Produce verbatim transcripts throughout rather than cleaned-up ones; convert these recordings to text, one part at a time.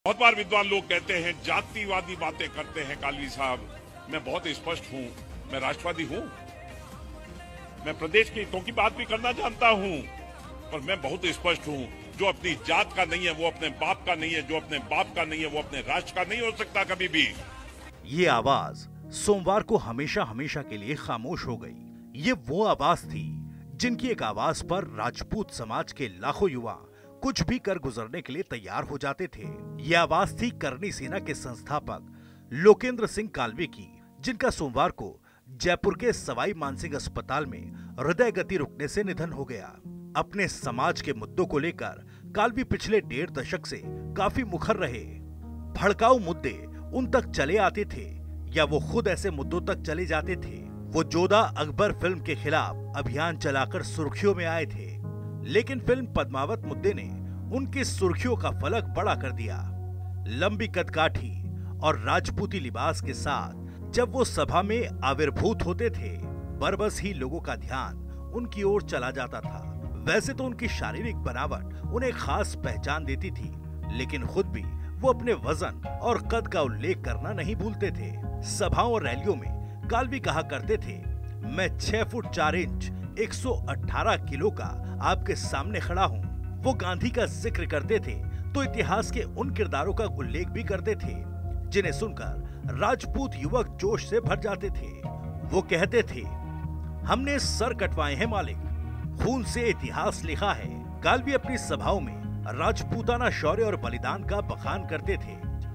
बहुत बार विद्वान लोग कहते हैं, जातिवादी बातें करते हैं कालवी साहब। मैं बहुत स्पष्ट हूं, मैं राष्ट्रवादी हूं। मैं प्रदेश के हितों की बात भी करना जानता हूं, पर मैं बहुत स्पष्ट हूं, जो अपनी जात का नहीं है वो अपने बाप का नहीं है, जो अपने बाप का नहीं है वो अपने राष्ट्र का नहीं हो सकता कभी भी। ये आवाज सोमवार को हमेशा हमेशा के लिए खामोश हो गई। ये वो आवाज थी जिनकी एक आवाज पर राजपूत समाज के लाखों युवा कुछ भी कर गुजरने के लिए तैयार हो जाते थे। ये आवाज थी करनी सेना के संस्थापक लोकेंद्र सिंह कालवी की, जिनका सोमवार को जयपुर के सवाई मानसिंह अस्पताल में हृदय गति रुकने से निधन हो गया। अपने समाज के मुद्दों को लेकर कालवी पिछले डेढ़ दशक से काफी मुखर रहे। भड़काऊ मुद्दे उन तक चले आते थे या वो खुद ऐसे मुद्दों तक चले जाते थे। वो जोधा अकबर फिल्म के खिलाफ अभियान चलाकर सुर्खियों में आए थे, लेकिन फिल्म पद्मावत मुद्दे ने उनकी सुर्खियों का फलक बड़ा कर दिया। लंबी कदकाठी और राजपूती लिबास के साथ जब वो सभा में आविर्भूत होते थे, बरबस ही लोगों का ध्यान उनकी ओर चला जाता था। वैसे तो उनकी शारीरिक बनावट उन्हें खास पहचान देती थी, लेकिन खुद भी वो अपने वजन और कद का उल्लेख करना नहीं भूलते थे। सभाओं और रैलियों में कालवी कहा करते थे, मैं छह फुट चार इंच एक सौ अठारह किलो का आपके सामने खड़ा हूँ। वो गांधी का जिक्र करते थे तो इतिहास के उन किरदारों का उल्लेख भी करते थे जिन्हें सुनकर राजपूत युवक जोश से भर जाते थे। वो कहते थे, हमने सर कटवाए हैं मालिक, खून से इतिहास लिखा है। कालवी अपनी सभाओं में राजपूताना शौर्य और बलिदान का बखान करते थे,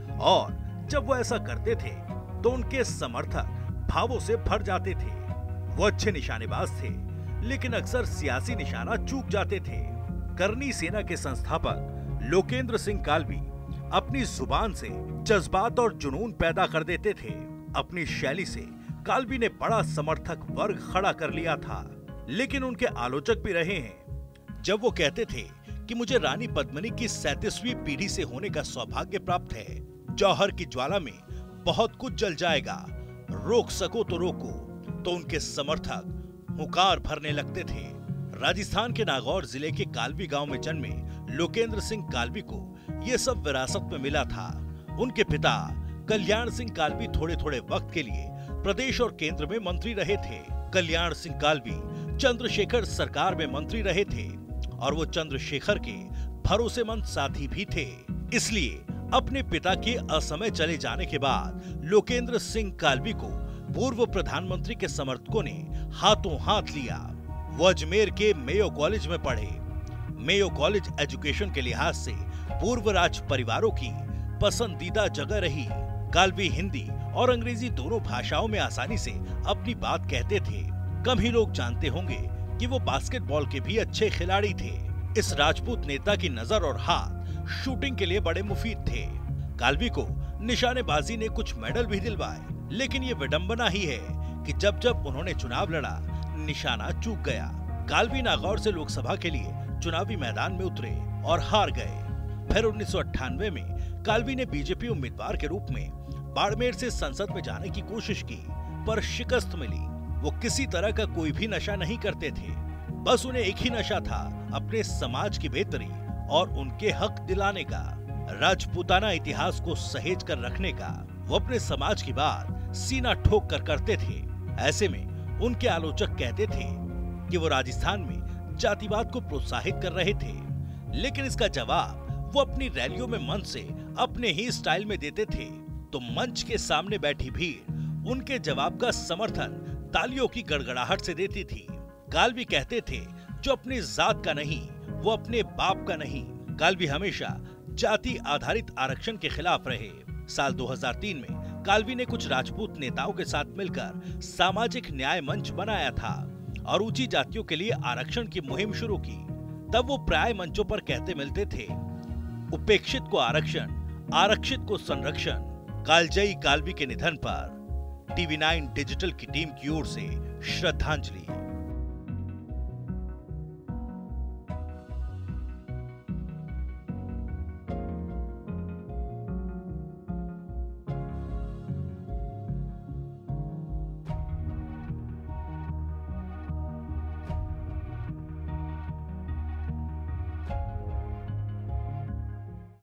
और जब वो ऐसा करते थे तो उनके समर्थक भावों से भर जाते थे। वो अच्छे निशानेबाज थे, लेकिन अक्सर सियासी निशाना चूक जाते थे। करनी सेना के संस्थापक लोकेंद्र सिंह कालवी अपनी जुबान से जज्बात और जुनून पैदा कर देते थे। अपनी शैली से कालवी ने बड़ा समर्थक वर्ग खड़ा कर लिया था, लेकिन उनके आलोचक भी रहे हैं। जब वो कहते थे कि मुझे रानी पद्मिनी की सैंतीसवीं पीढ़ी से होने का सौभाग्य प्राप्त है, जौहर की ज्वाला में बहुत कुछ जल जाएगा, रोक सको तो रोको, तो उनके समर्थक हुंकार भरने लगते थे। राजस्थान के नागौर जिले के कालवी गांव में जन्मे लोकेंद्र सिंह कालवी को ये सब विरासत में मिला था। उनके पिता कल्याण सिंह कालवी थोड़े थोड़े वक्त के लिए प्रदेश और केंद्र में मंत्री रहे थे। कल्याण सिंह कालवी चंद्रशेखर सरकार में मंत्री रहे थे और वो चंद्रशेखर के भरोसेमंद साथी भी थे। इसलिए अपने पिता के असमय चले जाने के बाद लोकेंद्र सिंह कालवी को पूर्व प्रधानमंत्री के समर्थकों ने हाथों हाथ लिया। वो अजमेर के मेयो कॉलेज में पढ़े। मेयो कॉलेज एजुकेशन के लिहाज से पूर्व राज परिवारों की पसंदीदा जगह रही। कालवी हिंदी और अंग्रेजी दोनों भाषाओं में आसानी से अपनी बात कहते थे। कम ही लोग जानते होंगे कि वो बास्केटबॉल के भी अच्छे खिलाड़ी थे। इस राजपूत नेता की नजर और हाथ शूटिंग के लिए बड़े मुफीद थे। कालवी को निशानेबाजी ने कुछ मेडल भी दिलवाए, लेकिन ये विडंबना ही है कि जब जब उन्होंने चुनाव लड़ा, निशाना चूक गया। कालवी नागौर से लोकसभा के लिए चुनावी मैदान में उतरे और हार गए। फिर उन्नीस सौ अट्ठानवे में कालवी ने बीजेपी उम्मीदवार के रूप में बाड़मेर से संसद में जाने की कोशिश की, पर शिकस्त मिली। वो किसी तरह का कोई भी नशा नहीं करते थे, बस उन्हें एक ही नशा था, अपने समाज की बेहतरी और उनके हक दिलाने का, राजपूताना इतिहास को सहेज कर रखने का। वो अपने समाज की बात सीना ठोक कर करते थे। ऐसे में उनके आलोचक कहते थे कि वो राजस्थान में जातिवाद को प्रोत्साहित कर रहे थे, लेकिन इसका जवाब वो अपनी रैलियों में मंच से अपने ही स्टाइल में देते थे, तो मंच के सामने बैठी भीड़ उनके जवाब का समर्थन तालियों की गड़गड़ाहट से देती थी। कालवी कहते थे, जो अपनी जात का नहीं वो अपने बाप का नहीं। कालवी हमेशा जाति आधारित आरक्षण के खिलाफ रहे। साल दो हज़ार तीन में कालवी ने कुछ राजपूत नेताओं के साथ मिलकर सामाजिक न्याय मंच बनाया था और ऊंची जातियों के लिए आरक्षण की मुहिम शुरू की। तब वो प्राय मंचों पर कहते मिलते थे, उपेक्षित को आरक्षण, आरक्षित को संरक्षण। कालजयी कालवी के निधन पर टीवी नाइन डिजिटल की टीम की ओर से श्रद्धांजलि।